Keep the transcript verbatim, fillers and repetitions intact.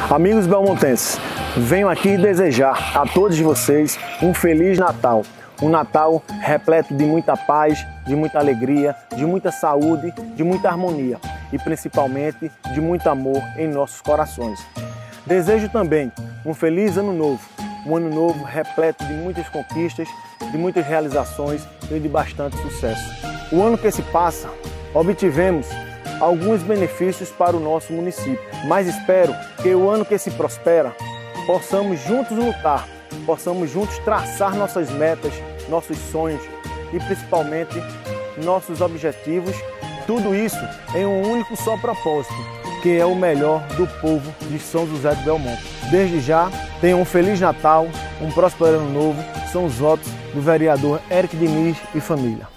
Amigos belmontenses, venho aqui desejar a todos vocês um Feliz Natal. Um Natal repleto de muita paz, de muita alegria, de muita saúde, de muita harmonia e principalmente de muito amor em nossos corações. Desejo também um feliz ano novo, um ano novo repleto de muitas conquistas, de muitas realizações e de bastante sucesso. O ano que se passa, obtivemos alguns benefícios para o nosso município, mas espero que o ano que se prospera possamos juntos lutar, possamos juntos traçar nossas metas, nossos sonhos e principalmente nossos objetivos, tudo isso em um único só propósito, que é o melhor do povo de São José do Belmonte. Desde já, tenham um Feliz Natal, um próspero ano novo, são os votos do vereador Eric Diniz e família.